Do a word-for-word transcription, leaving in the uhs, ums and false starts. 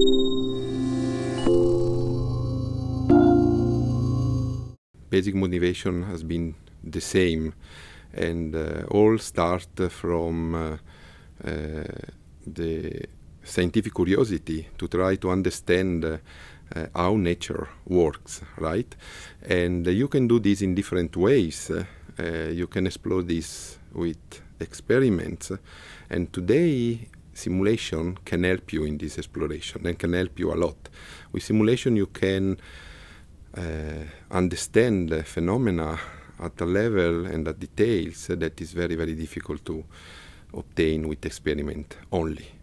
Basic motivation has been the same, and uh, all start from uh, uh, the scientific curiosity to try to understand uh, uh, how nature works, right? And uh, you can do this in different ways. Uh, uh, you can explore this with experiments, and today simulation can help you in this exploration and can help you a lot. With simulation you can uh, understand the phenomena at a level and at details that is very, very difficult to obtain with experiment only.